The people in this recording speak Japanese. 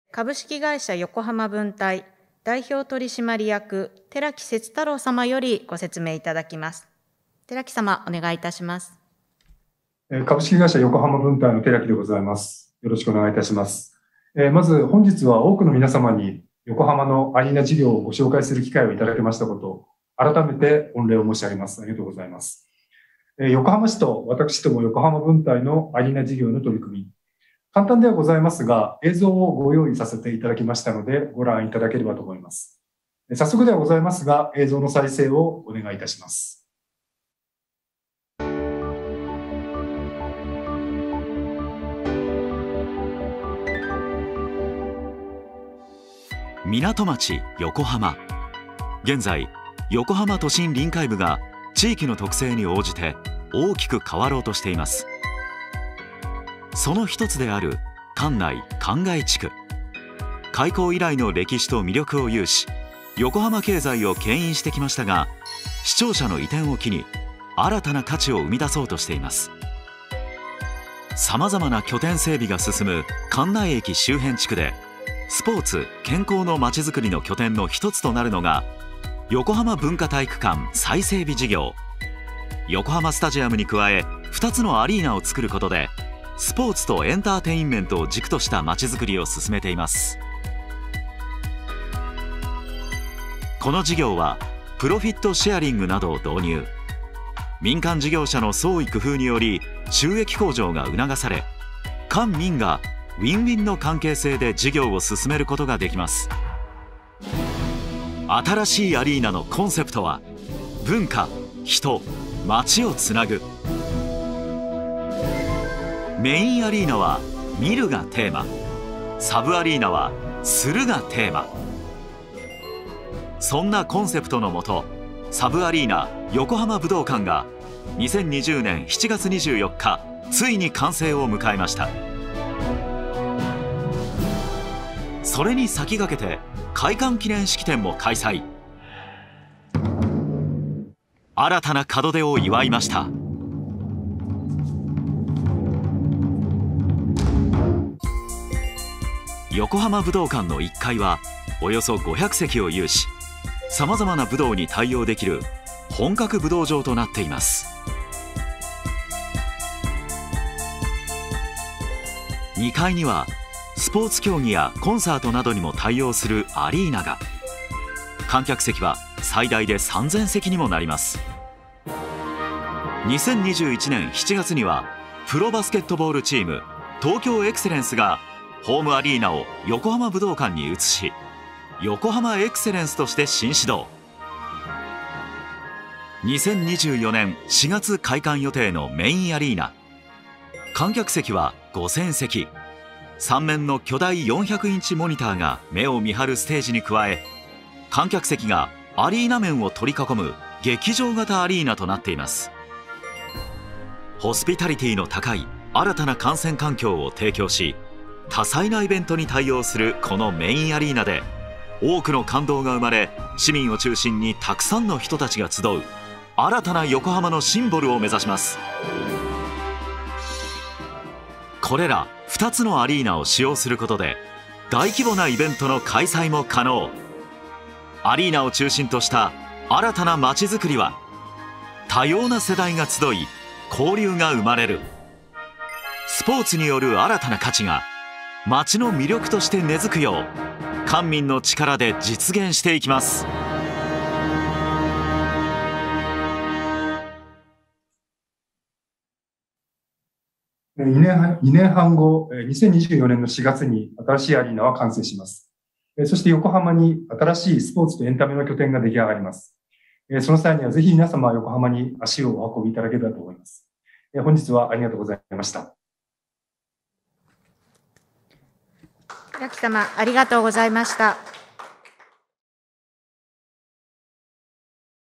株式会社横浜分隊代表取締役寺木節太郎様よりご説明いただきます。寺木様、お願いいたします。 株式会社横浜分隊の寺木でございます。よろしくお願いいたします。まず本日は多くの皆様に横浜のアリーナ事業をご紹介する機会をいただきましたことを改めて御礼を申し上げます。ありがとうございます。横浜市と私ども横浜分隊のアリーナ事業の取り組み、簡単ではございますが、映像をご用意させていただきましたので、ご覧いただければと思います。早速ではございますが、映像の再生をお願いいたします。 港町横浜。現在、横浜都心臨海部が地域の特性に応じて大きく変わろうとしています。その一つである関内関外地区。開港以来の歴史と魅力を有し、横浜経済を牽引してきましたが、市庁舎の移転を機に新たな価値を生み出そうとしています。さまざまな拠点整備が進む関内駅周辺地区で、スポーツ・健康のまちづくりの拠点の一つとなるのが横浜文化体育館再整備事業。横浜スタジアムに加え2つのアリーナを作ることで、スポーツとエンターテインメントを軸としたまちづくりを進めています。この事業はプロフィットシェアリングなどを導入。民間事業者の創意工夫により収益向上が促され、官民がウィンウィンの関係性で事業を進めることができます。新しいアリーナのコンセプトは、文化、人、街をつなぐ。メインアリーナは見るがテーマ、サブアリーナはするがテーマ。そんなコンセプトのもと、サブアリーナ横浜武道館が2020年7月24日ついに完成を迎えました。それに先駆けて開館記念式典も開催。新たな門出を祝いました。横浜武道館の1階はおよそ500席を有し、さまざまな武道に対応できる本格武道場となっています。2階にはスポーツ競技やコンサートなどにも対応するアリーナが。観客席は最大で3000席にもなります。2021年7月にはプロバスケットボールチーム東京エクセレンスがホームアリーナを横浜武道館に移し、横浜エクセレンスとして新始動。2024年4月開館予定のメインアリーナ。観客席は5000席。3面の巨大400インチモニターが目を見張るステージに加え、観客席がアリーナ面を取り囲む劇場型アリーナとなっています。ホスピタリティの高い新たな観戦環境を提供し、多彩なイベントに対応するこのメインアリーナで多くの感動が生まれ、市民を中心にたくさんの人たちが集う新たな横浜のシンボルを目指します。これら2つのアリーナを使用することで大規模なイベントの開催も可能。アリーナを中心とした新たな街づくりは、多様な世代が集い交流が生まれる。スポーツによる新たな価値が街の魅力として根付くよう、官民の力で実現していきます。 2年半後、2024年の4月に新しいアリーナは完成します。そして横浜に新しいスポーツとエンタメの拠点が出来上がります。その際にはぜひ皆様横浜に足をお運びいただければと思います。本日はありがとうございました。 寺木様、ありがとうございました。